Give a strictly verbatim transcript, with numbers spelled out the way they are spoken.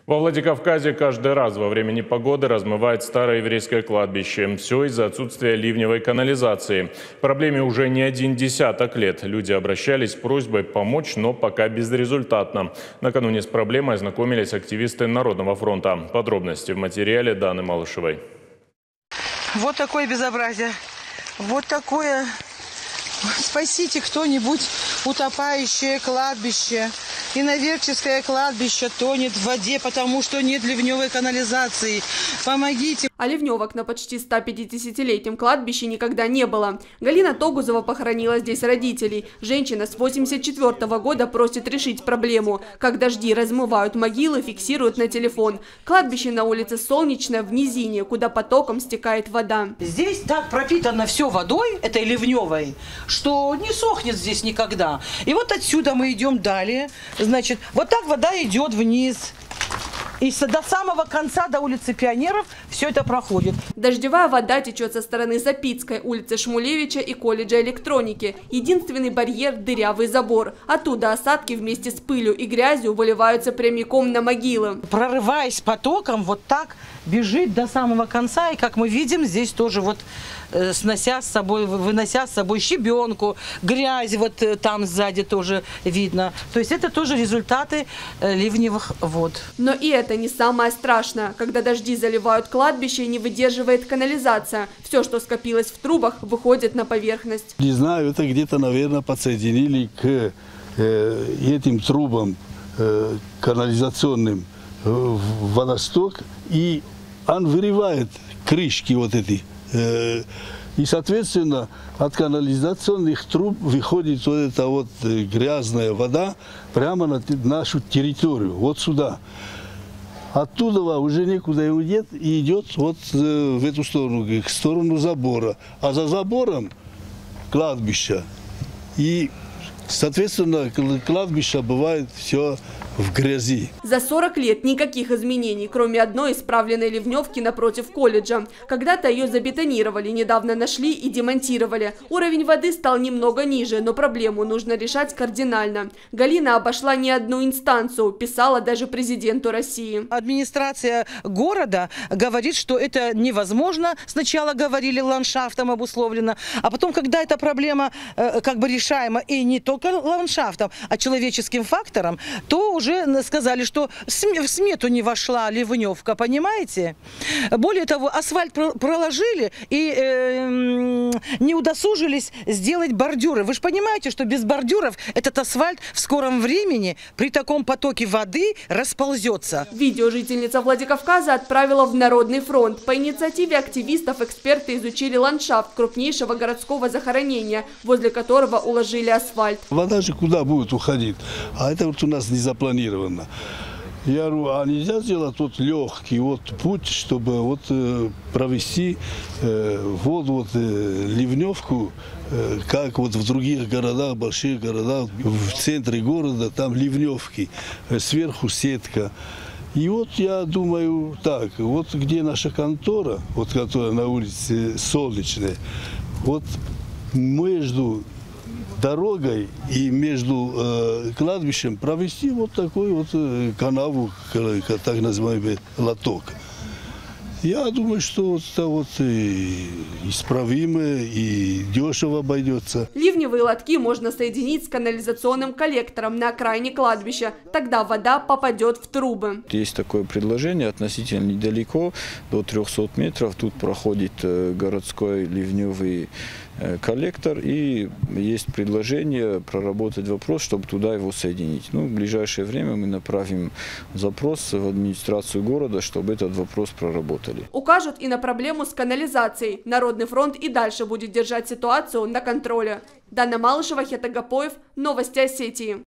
Во Владикавказе каждый раз во время непогоды размывает старое еврейское кладбище. Все из-за отсутствия ливневой канализации. Проблеме уже не один десяток лет. Люди обращались с просьбой помочь, но пока безрезультатно. Накануне с проблемой ознакомились активисты Народного фронта. Подробности в материале Даны Малышевой. Вот такое безобразие. Вот такое. Спасите кто-нибудь утопающее кладбище. Иноверческое кладбище тонет в воде, потому что нет ливневой канализации. Помогите. А ливневок на почти ста пятидесятилетнем кладбище никогда не было. Галина Тогузова похоронила здесь родителей. Женщина с восемьдесят четвёртого года просит решить проблему. Как дожди размывают могилы, фиксируют на телефон. Кладбище на улице Солнечная в низине, куда потоком стекает вода. Здесь так пропитано все водой, этой ливневой, что не сохнет здесь никогда. И вот отсюда мы идем далее. Значит, вот так вода идет вниз. И до самого конца, до улицы Пионеров, все это проходит. Дождевая вода течет со стороны Запитской, улицы Шмулевича и колледжа электроники. Единственный барьер – дырявый забор. Оттуда осадки вместе с пылью и грязью выливаются прямиком на могилы. Прорываясь потоком, вот так бежит до самого конца. И, как мы видим, здесь тоже вот э, снося с собой, вынося с собой щебенку, грязь вот э, там сзади тоже видно. То есть это тоже результаты э, ливневых вод. Но и это не самое страшное. Когда дожди заливают кладбище, не выдерживает канализация. Все, что скопилось в трубах, выходит на поверхность. Не знаю, это где-то, наверное, подсоединили к э, этим трубам э, канализационным э, в водосток, и он вырывает крышки вот эти. Э, и, соответственно, от канализационных труб выходит вот эта вот грязная вода прямо на нашу территорию, вот сюда. Оттуда уже некуда уйдет и идет вот в эту сторону, к сторону забора. А за забором кладбище. И, соответственно, кладбище бывает все в грязи. За сорок лет никаких изменений, кроме одной исправленной ливневки напротив колледжа. Когда-то ее забетонировали, недавно нашли и демонтировали. Уровень воды стал немного ниже, но проблему нужно решать кардинально. Галина обошла не одну инстанцию, писала даже президенту России. Администрация города говорит, что это невозможно. Сначала говорили, ландшафтом обусловлено, а потом, когда эта проблема э, как бы решаема и не только ландшафтом, а человеческим фактором, то уже сказали, что в смету не вошла ливневка, понимаете? Более того, асфальт проложили и э, не удосужились сделать бордюры. Вы же понимаете, что без бордюров этот асфальт в скором времени при таком потоке воды расползется. Видео жительница Владикавказа отправила в Народный фронт. По инициативе активистов эксперты изучили ландшафт крупнейшего городского захоронения, возле которого уложили асфальт. Вода же куда будет уходить? А это вот у нас не запланировано. Я говорю, а нельзя сделать вот легкий вот путь, чтобы вот э, провести э, воду, вот, э, ливневку, э, как вот в других городах, больших городах, в центре города, там ливневки, э, сверху сетка. И вот я думаю, так, вот где наша контора, вот которая на улице Солнечная, вот между дорогой и между э, кладбищем провести вот такой вот э, канаву, так называемый лоток. Я думаю, что вот это вот и исправимое, и дешево обойдется. Ливневые лотки можно соединить с канализационным коллектором на окраине кладбища. Тогда вода попадет в трубы. Есть такое предложение относительно недалеко, до трёхсот метров. Тут проходит городской ливневый коллектор, и есть предложение проработать вопрос, чтобы туда его соединить. Ну, в ближайшее время мы направим запрос в администрацию города, чтобы этот вопрос проработали. Укажут и на проблему с канализацией. Народный фронт и дальше будет держать ситуацию на контроле. Дана Малышева, Хета Гапоев, Новости Осетии.